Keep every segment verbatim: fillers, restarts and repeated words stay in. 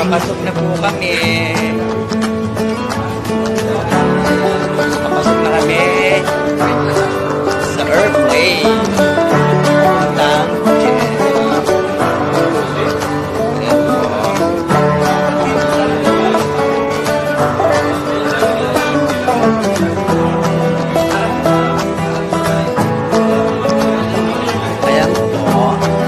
Papasok na po kami. Papasok na kami sa airplane ng Jeddah. Ayan po. Ayan po.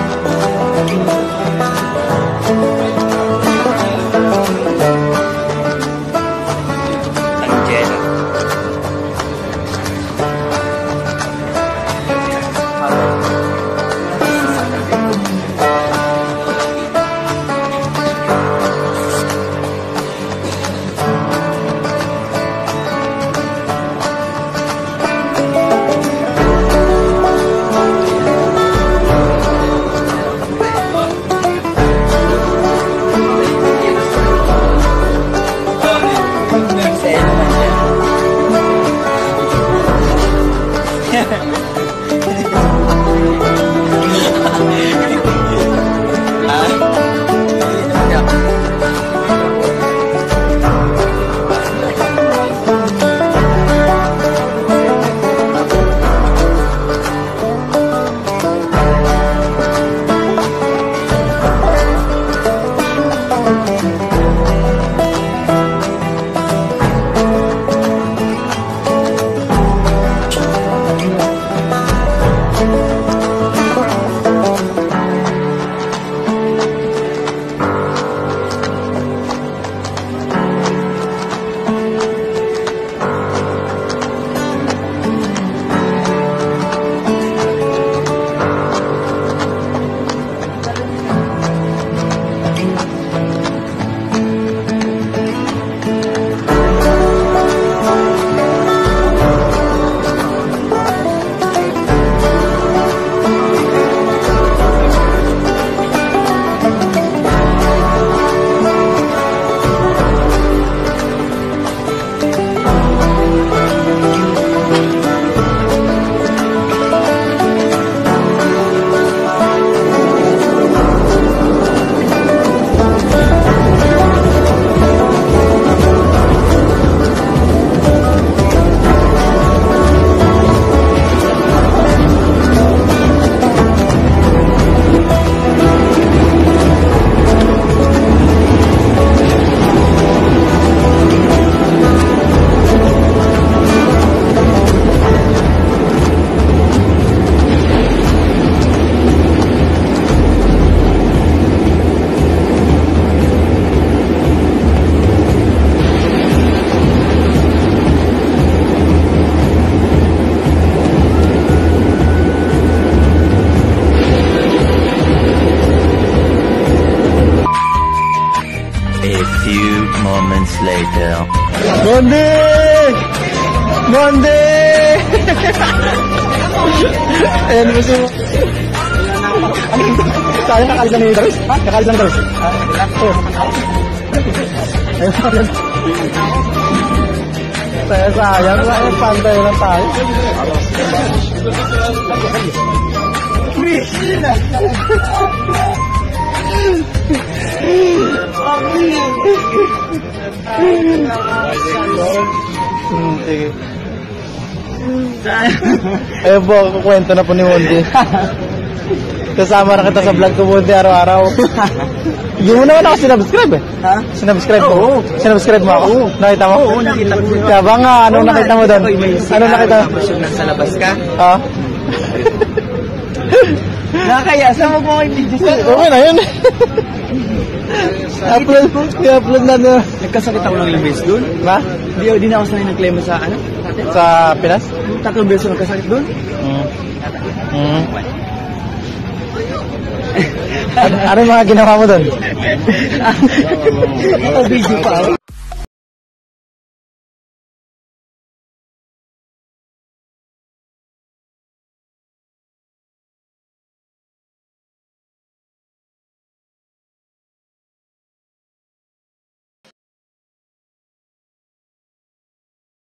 Few moments later. Monde! Monde! Ayan mo si... Sayang nakalis lang yung daros? Ha? Nakalis lang daros? Ha? Ayun pa rin. Sayang sayang. Sayang pantay lang tayo. Sige. Ayun po, kukwento na po ni Monde. Kasama na kita sa vlog ko, Monde, araw-araw. Hindi mo naman ako sinubscribe eh. Ha? Sinubscribe ko? Oo. Sinubscribe mo ako? Oo. Nakita mo? Oo, nakita ko. Kaya ba nga, anong nakita mo doon? Anong nakita mo? Nasa labas ka? Ha? Nakakaya, saan mo po kayo videos? Okay na yun. I-upload, i-upload na doon. Nagkasakit ako ng ilang beses doon? Ba? Di, di na ako sanay nag-claim sa ano? Sa Pinas? Tatlong beses ako nagkasakit doon? Mm. Mm. Ano, ano yung mga ginawa mo doon? Ako video pa ako.